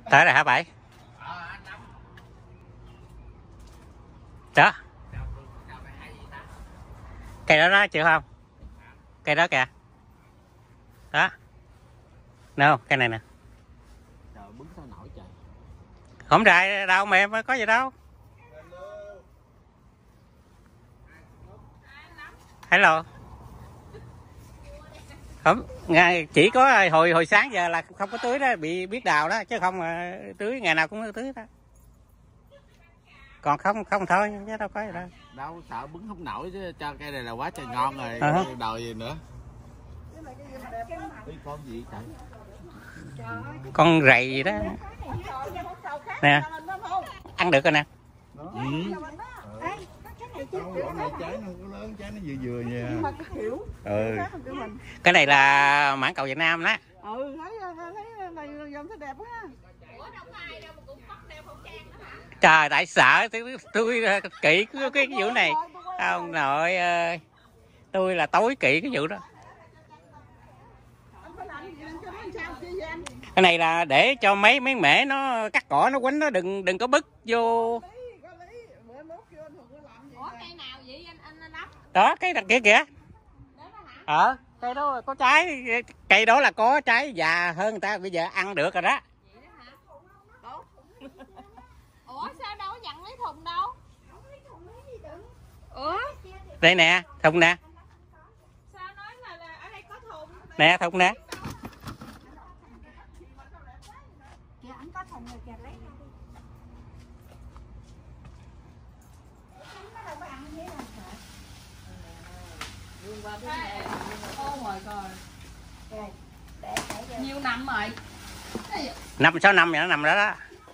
Tới rồi hả Bảy? Đó. Cây đó đó chịu không? Cây đó kìa. Đó. Nè không? Cây này nè. Trời bứng sao nổi trời. Không rải đâu mà em có gì đâu. Hello. Không, chỉ có hồi sáng giờ là không có tưới đó, bị biết đào đó chứ không mà tưới ngày nào cũng tưới đó. Còn không thôi chứ đâu có gì đâu. Đâu sợ bứng không nổi chứ, cho cây này là quá trời ngon rồi, đòi gì nữa. Con gì trời? Con rầy gì đó. Nè. Ăn được rồi nè. Trái nó có lớn, trái nó vừa vừa nha. Cái này là mãng cầu Việt Nam đó. Thấy này dòng thấy đẹp quá. Trời, tại sợ tôi kỹ cái vụ này. Ông nội ơi. Tôi là tối kỹ cái vụ đó. Cái này là để cho mấy mẻ nó cắt cỏ nó quánh nó đừng có bứt vô. Đó cái đằng kia kìa. Cây đó có trái, cây đó là có trái già hơn người ta, bây giờ ăn được rồi đó. Ủa sao đâu có dặn lấy thùng đâu? Ủa? Đây nè, thùng nè. Sao nói là ở đây có thùng? Nè, thùng nè. Kìa anh có thùng rồi kìa, lấy. Ô my god. Nhiều năm rồi. 5-6 năm vậy nó nằm đó đó.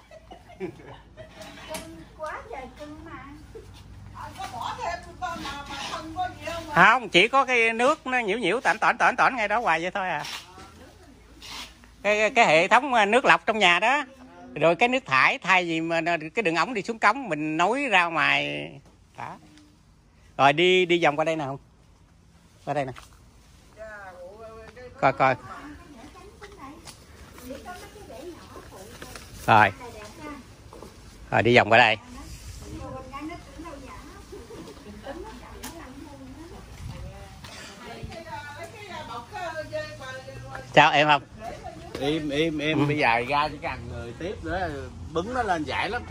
Quá trời cưng mà. Có bỏ thêm con mà không có gì đâu mà. Không, chỉ có cái nước nó nhiễu tỏn ngay đó hoài vậy thôi à. Cái hệ thống nước lọc trong nhà đó. Rồi cái nước thải thay vì mà cái đường ống đi xuống cống mình nối ra ngoài. Đó. Rồi đi vòng qua đây nè không? Qua đây nè. Coi. Rồi đi vòng qua đây. Chào em không? Im bây giờ ra chỉ cần người tiếp nữa bứng nó lên dại lắm.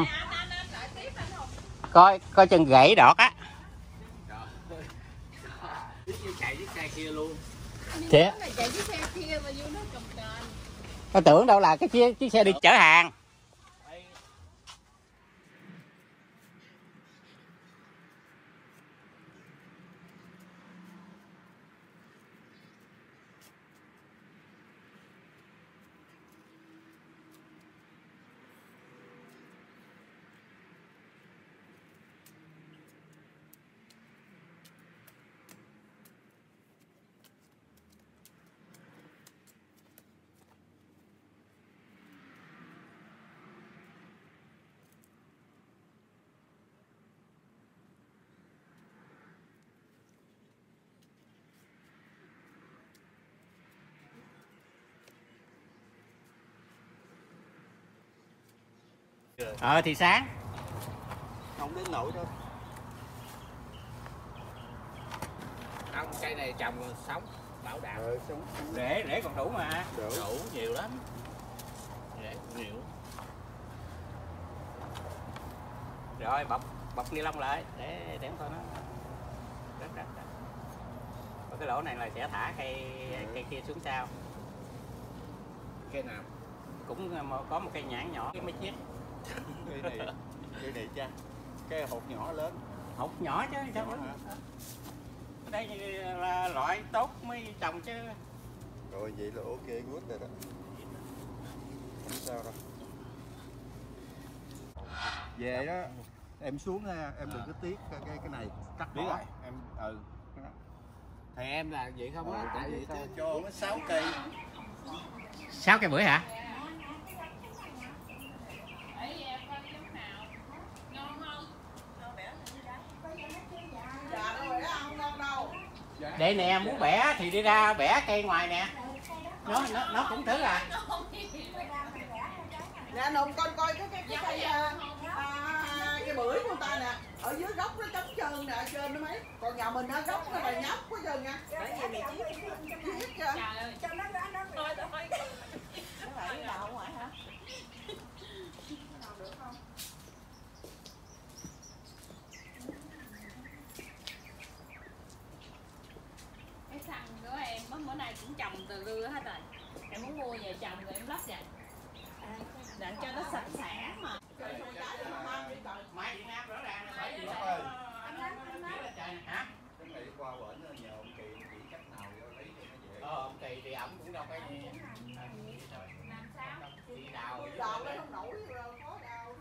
Coi chừng gãy đọt á. Chạy chiếc xe kia luôn. Chị. Tôi tưởng đâu là cái chiếc xe đi chở hàng. Thì sáng. Không đến nổi đâu. Không, cây này trồng sống bảo đảm. Rễ còn đủ mà. Đủ nhiều lắm. Rễ nhiều. Rồi bọc ni lông lại để em coi nó. Rất. Và cái lỗ này là sẽ thả cây kia xuống sau. Cây nào? Cũng có một cây nhãn nhỏ cái mấy chiếc. Cây này cha. Cây hột nhỏ lớn. Hột nhỏ chứ sao đó. Đây là loại tốt mới trồng chứ. Rồi vậy là ok good rồi đó. Không sao đâu. Về đó em xuống ha, em đừng có tiếc cái này cắt Biết bỏ. rồi, em thì em là vậy không á, tại vì cho nó 6 cây. 6 cây bưởi hả? Đây nè, muốn bẻ thì đi ra bẻ cây ngoài nè. Nó cũng thứ à. Nè Nùng coi coi cái cây cái bưởi của ta nè, ở dưới gốc nó trống trơn nè, trên nó mấy, còn nhà mình á gốc nó là nhóc quá trơn nha. Để gì mày chiết cho. Trời ơi, Cho nó thôi. Nó lại cái đầu ngoài hả? Được không? cái xăng của em bữa nay cũng trồng từ lưa hết rồi. Em muốn mua về trồng rồi em lắp vậy. Để cho nó sạch sẽ mà. Máy Việt Nam rõ ràng là phải gì đó. Hả? Cái này qua bển nhờ ông Kỳ chỉ cách nào lấy cho nó dễ. Ông Kỳ thì ổng cũng đâu phải gì. Làm sao? Đi đào. Đào nó không nổi rồi, khó đào.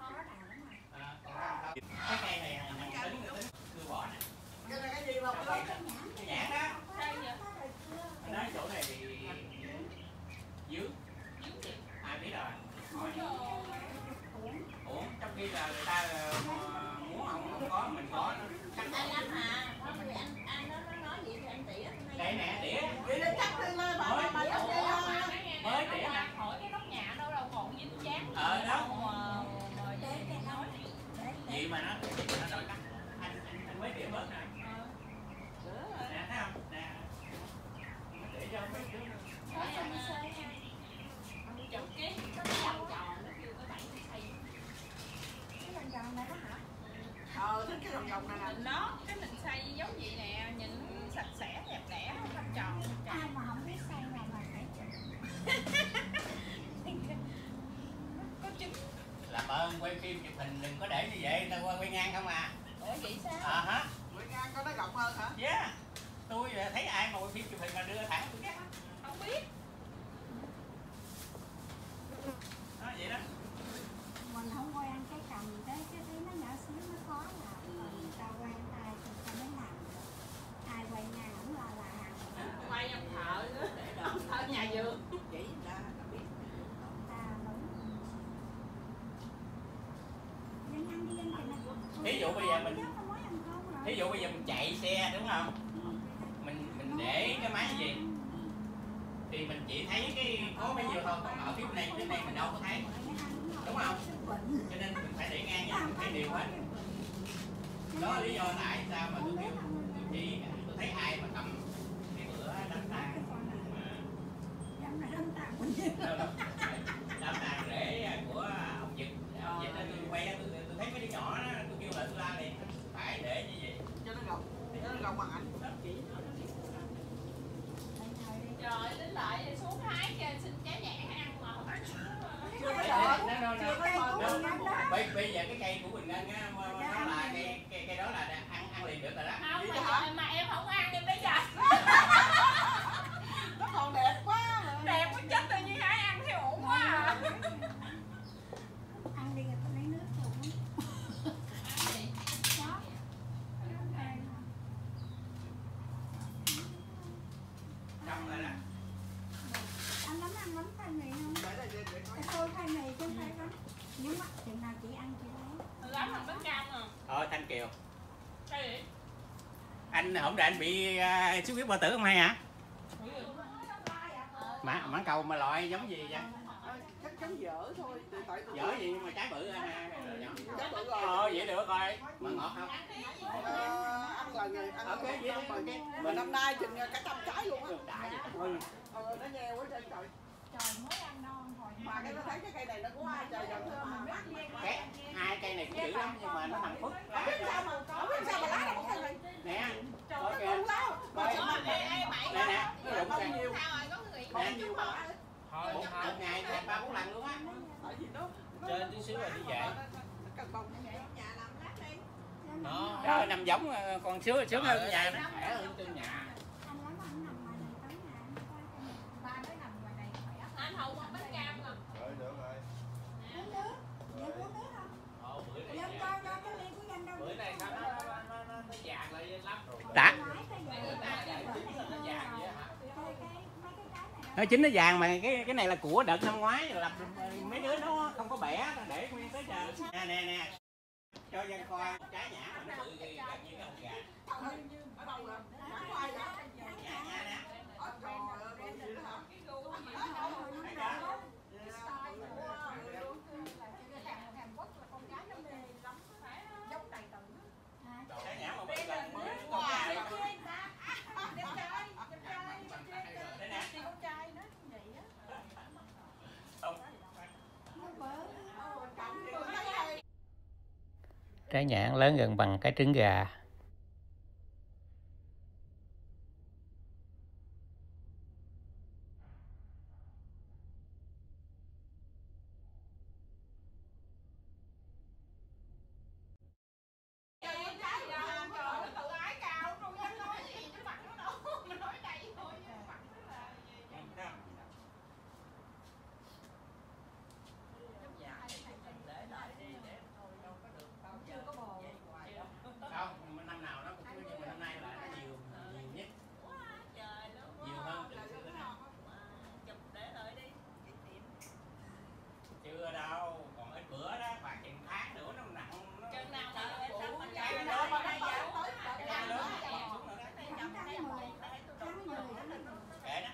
Cái cây này tính cưa bỏ nè. Cái này cái gì mà Cái nhãn đó. Đây vậy? Nói chỗ này thì dưới. Ai biết rồi. Ủa, trong khi là người ta muốn không có, mình có. Anh lắm hả? Anh nó nói gì thì anh tỉa. Đây nè, đĩa. vậy nó chắc đi lên bà chắc đi lên. Mới tỉa nè. Hỏi cái nóc nhà đâu đâu còn dính dáng. Đó. Mà nói. Gì mà nó đổi cắt. Anh mới tỉa bớt nè. Nè, thấy không? Nè. Để cho mấy đứa. Chụp cái vòng tròn nó kêu cái bẫy xây. Thích cái vòng vòng này nè. Nó cái mình xây giống vậy nè, nhìn sạch sẽ đẹp đẽ, không tròn. Ai mà không biết xây nào mà phải Có trứng. Làm ơn quay phim chụp hình đừng có để như vậy, tao quay ngang không à. Ủa vậy sao? Hả? Quay ngang có nó rộng hơn hả? Yeah. Tôi thấy ai mà quay phim chụp hình mà đưa thẳng tôi ghét. Không biết. Đó vậy đó. mình không quen cái cầm cái nó nhỏ xíu nó khó là người ta quen tay thì ta mới làm được. Ai quay ngang không lo là hàng Quay ông thợ nữa, ông thợ nhà vườn. Vậy ta biết. ta đúng. Dân ăn đi dân kìa nè. Thí dụ bây giờ mình Tao mới ăn cơm rồi. thí dụ bây giờ mình chạy xe đúng không? Mình để cái máy gì? Thì mình chỉ thấy cái có bao nhiêu thôi, còn ở phía này mình đâu có thấy. Đúng không? Cho nên mình phải để ngang vậy, mình thấy đều hết. Đó là lý do tại sao mà tôi kêu tôi thấy ai mà cầm cái bữa đánh tàn đám tàn rễ của ông Dịch đó tôi quay tôi thấy mấy đứa nhỏ đó tôi kêu là tôi la liền phải để như vậy Cho nó rộng bằng ảnh. Rồi đến lại xuống hái cho xin trái nhãn ăn mà không ăn. Chưa có đợi. bây giờ cái cây của Bình Ngân á nó là cây đó là ăn liền được rồi đó. Không mà em không ăn em bây giờ. Nó còn đẹp quá mà. Đẹp quá chết tự nhiên hái ăn thấy ổn quá à. Ăn đi rồi tôi lấy nước cho uống. Đó. Trong rồi đó. Anh ăn bánh khoai mì không? Cái tôi khoai mì chứ không phải bánh. Nhưng mà chừng nào chị ăn chị lấy. Lắm thành bánh cam à. Thôi Thanh Kiều, Cái gì? anh hôm nay anh bị xuất huyết bao tử không hay hả? Mãn cầu mà loại giống gì vậy? Chắc giống dở thôi. Dở gì nhưng mà trái bự Trái bự rồi. vậy được rồi. Mà ngọt không? Ăn lần rồi, ăn Ok, vậy đi. mà năm nay chừng cả trăm trái luôn á. Đã Nó nheo quá trên trời. Trời mới ăn non hồi. Mà cái nó thấy cái cây này nó có ai trời gần thôi mà mát. hai cây này cũng dữ lắm nhưng mà nó nằm phức. Không biết sao mà lá nó có cây này. Nè, Trời ơi, con lá. nè nè, nó rụng kìa. Nhiều. Sao rồi có người Nè, Nhiều mà. một ngày 3-4 lần luôn á. Tại vì nó Trên tí xíu là đi về. cần bông. nhà làm lát đi. Nó Đó, nằm giống còn sướng hơn nhà nó khỏe hơn trên nhà. Anh lắm anh nằm ngoài này tới nhà anh coi cái này. Ba đứa nằm ngoài này khỏe. Anh Hùng ăn bánh cam rồi. Rồi được rồi. Uống nước. Vậy uống nước không? bữa này Dân cho cái ly của dân đâu. bữa này nó dạt lại lắm rồi. Đã. Nói tới giờ Nó dạt vậy hả? mấy cái trái này Nó chính nó vàng mà cái này là của đợt năm ngoái lập mấy đứa nó không có bẻ nó để nguyên tới giờ. Nè. Cho dân coi trái nhãn mà nó bự gần như cái hột gà. Ở đâu rồi? Nhãn khoai đó. Nhãn nè. Trời ơi, bự dữ hả? Thấy chưa? Trái nhãn lớn gần bằng cái trứng gà. Không, năm nào nó cũng có, nhưng mà năm nay là nó nhiều nhất. Nhiều hơn từ xưa tới nay. Chưa đâu, còn ít bữa đó, khoảng chừng tháng nữa nó nặng. Chừng nào mà Tháng 10 Kệ đó.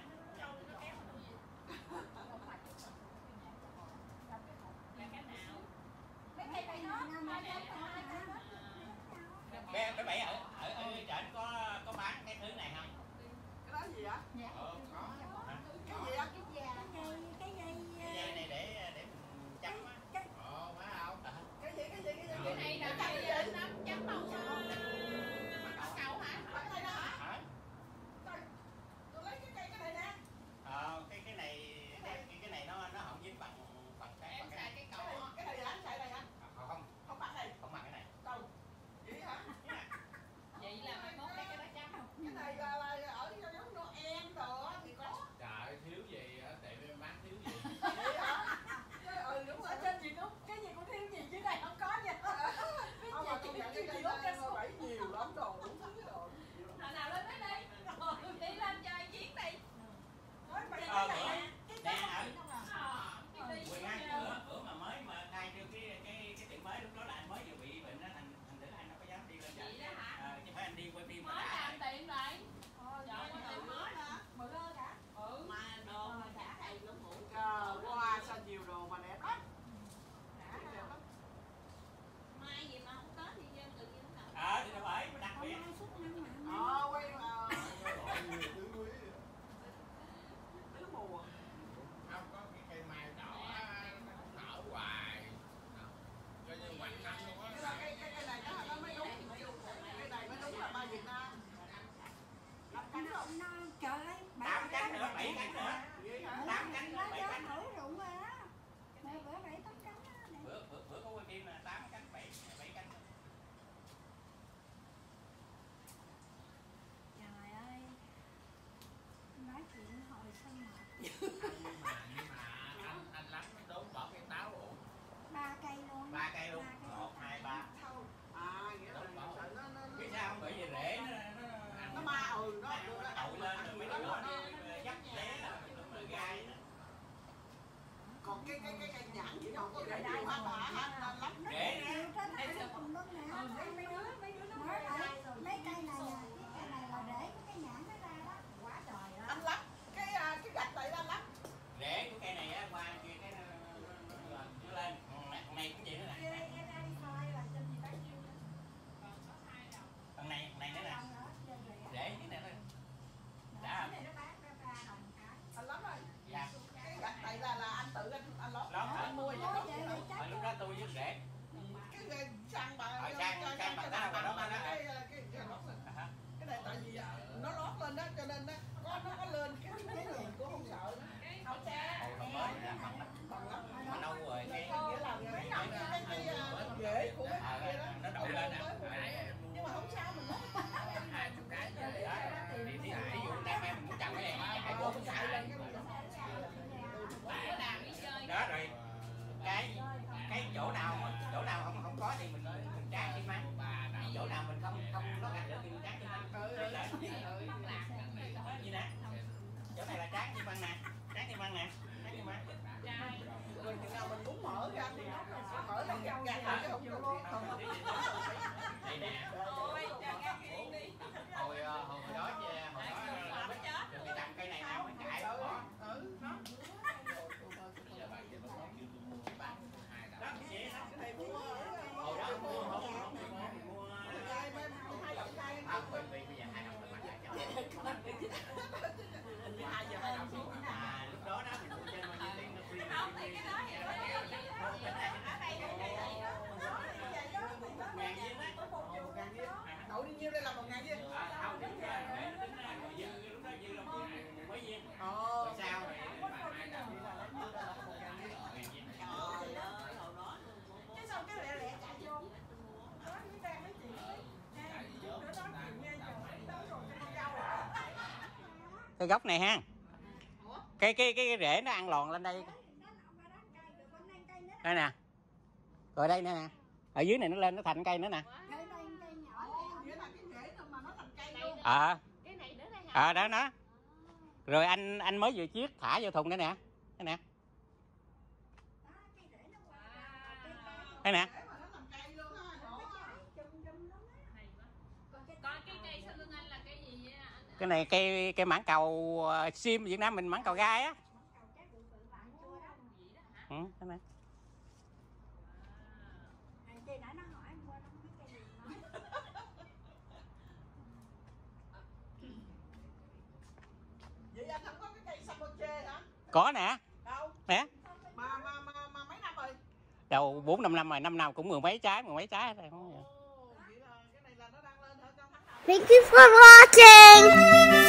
Bé bảy ở trển có bán cái thứ này không? Cái đó gì vậy? Có. Cái gì á? cái Cái dây này để mình chấm á. Phải không? Cái gì? Cái này là cái nấm chấm màu cầu hả? Cái này đó hả? Hả? Tôi lấy cái này nè. Cái này nó không dính bằng cái Em xài cái cầu. Cái này hả? Xài này hả? không Không bằng này. không bằng cái này. Đâu? Vậy hả? Vậy là mai mốt cái đó chấm. Cái này là ở giống Noel đồ thì có. Trời thiếu gì á, tiệm em bán thiếu gì. Vậy hả? Đúng rồi. trên gì cũng cái gì cũng thiếu gì chứ này không có gì Không mà tôi nhận cái này bảy nhiều lắm đồ, đủ thứ đồ. Nào nào lên tới đây. Rồi đi lên chơi chiến đi. Nói mấy Nè, cái này. bữa mà mới mà khai trương cái tiệm mới, lúc đó là anh mới vừa bị bệnh đó, thành thử anh đâu có dám đi lên chợ. Vậy đó hả? Chứ phải anh đi quay phim mà Mới đã. làm tiệm lại. Trời ơi, tiệm mới hả? mượn ơ cả Mà đồ mà đã hay lắm hủ. Trời, wow, sao nhiều đồ mà đẹp lắm. Đẹp lắm. Mai gì mà không có thì dân tự nhiên nào. Thì nó bởi đặc biệt. mai suốt năm mà Quay mà. Tứ mùa. Không có cái cây mai đỏ nó nở hoài. Cho như quanh năm luôn á. Cái này nó mới đúng. Cái này mới đúng là mai Việt Nam. cánh rụng nó trời ơi 8 cánh nữa, 7 cánh nữa. 8 cánh nữa, 7 cánh nữa. thử rụng rồi á bữa 7-8 cánh á Bữa có quay phim là 8 cánh, 7 cánh. trời ơi nói chuyện hồi sao mệt Nhưng mà anh lắm nó đốn bỏ cái táo ủ. 3 cây luôn 3 cây luôn. 1, 2, 3. Nghĩa là nó Biết sao không? Bởi vì rễ nó ma nó đậu lên rồi mấy cái đó nó dắt rễ rồi gai nữa. còn cái nhãn chỉ còn có rễ nhiều hả bà lắm Rễ nhiều đó. trên nó cùng luôn nè mấy đứa nó nói lại mấy cây này là cái cây này là để cái nhãn nó ra đó quá trời anh lắm cái gạch này anh lắm Rễ của cây này á, qua kia cái nó lên. Còn này cũng vậy nữa nè. Phần này nữa nè. Rễ cái này thôi. Đã không? anh lắm rồi Dạ. cái gạch này là anh tự anh lót Hả? anh mua vậy đó Hồi lúc đó tôi với rễ. cái sang bà sang bà tao bà đó anh á. cái này tại vì nó lót lên đó cho nên nó có lên cái gì cũng không sợ nữa Không xe. Hồi mới ra bằng lắm mà đâu rồi cái nghĩa là cái rễ của cái kia đó nó đậu lên nè. nhưng mà không sao mình lót 20 cái vậy. Thì ví dụ nay mai mình muốn trồng cái này chạy vô chạy lên Bữa nào đi chơi. đó rồi cái chỗ nào không có thì mình tráng xi măng, chỗ nào mình không có gạch được thì mình tráng xi măng như nè, chỗ này là tráng xi măng nè, tráng xi măng rồi chừng nào mình muốn mở ra thì nó mở ra gạt lại cái không được đây nè. Ôi, cho nghe chuyện đi. hồi đó cái trồng cây này nào mới cãi đó. Đó vậy đó. cái này mua Hồi đó mua hai đồng cây bây giờ 2 đồng là mặt cho. Lúc đó mình mua trên bao nhiêu tiền nó free. Không thì cái đó thì ở đây. Ngàn Cậu đi nhiêu đây là 1.000 chứ? Không, tính ra lúc đó dư là mấy viên. Ồ. Rồi sao rồi bà hai nào Cái xong cái lẹ chạy vô. Đó với đang nói chuyện. Bữa đó chuyện nghe chồng rồi cái con dâu. cái gốc này ha, cái rễ nó ăn lòn lên đây đây nè, rồi đây nè, ở dưới này nó lên nó thành cây nữa nè. Đó nó, rồi anh mới vừa chiết thả vô thùng đây nè, đây nè, đây nè. Cái này cây mãng cầu sim Việt Nam mình, mãng cầu gai á. Cái này. Vậy anh không có cái cây Sapoche hả? Có nè. Đâu? Nè. Mà mấy năm rồi? Đầu 4-5 năm rồi, năm nào cũng mười mấy trái đây. Vậy là cái này là nó đang lên hả? Trong tháng nào? Thank you for watching.